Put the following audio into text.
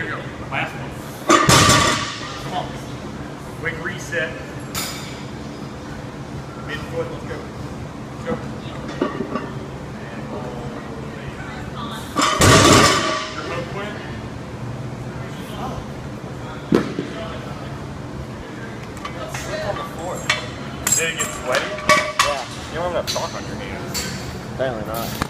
you go. Last one. Come on. Quick reset. Midfoot, let's go. Let's go. And hold. Your hook win. Slip on the floor. Did it get sweaty? Yeah. You don't have enough chalk on your hands. Apparently not.